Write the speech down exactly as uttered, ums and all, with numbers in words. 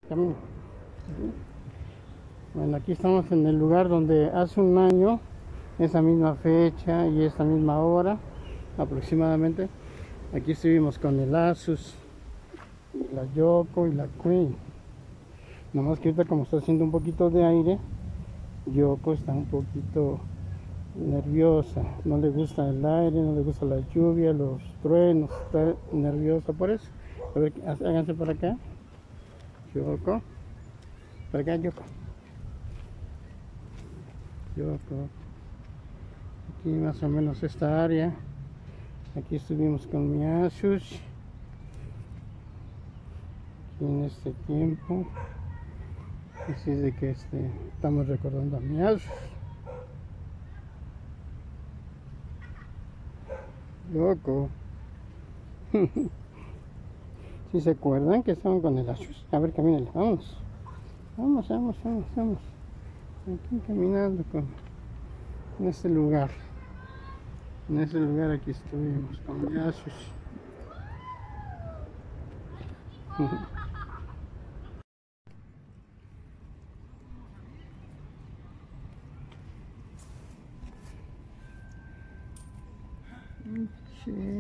camina. Bueno, aquí estamos en el lugar donde hace un año, esa misma fecha y esta misma hora, aproximadamente, aquí estuvimos con el Asus, y la Yoko y la Queen. Nomás que ahorita, como está haciendo un poquito de aire, Yoko está un poquito nerviosa, no le gusta el aire, no le gusta la lluvia, los truenos, está nerviosa por eso. A ver, háganse para acá. Yoko, para acá, Yoko. Yoko. Aquí más o menos esta área. Aquí estuvimos con mi Asus. Aquí en este tiempo. Así es de que este, estamos recordando a mi Asus. Yoko. Si se acuerdan que estaban con el Asus. A ver, camínale, vamos. Vamos, vamos, vamos, vamos. Aquí caminando con, en este lugar. En este lugar aquí estuvimos con mi Asus. Sí.